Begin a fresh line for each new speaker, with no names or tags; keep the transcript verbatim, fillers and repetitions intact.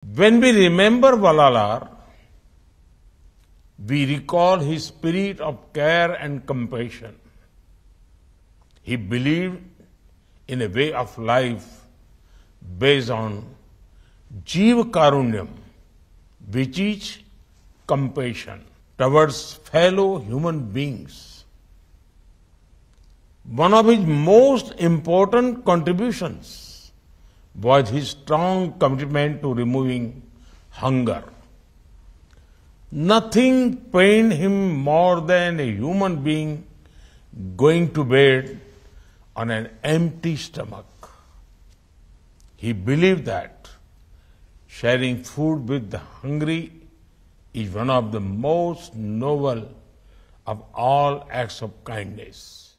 When we remember Vallalar, we recall his spirit of care and compassion. He believed in a way of life based on Jeeva Karunya, which is compassion towards fellow human beings. One of his most important contributions was his strong commitment to removing hunger. Nothing pained him more than a human being going to bed on an empty stomach. He believed that sharing food with the hungry is one of the most noble of all acts of kindness.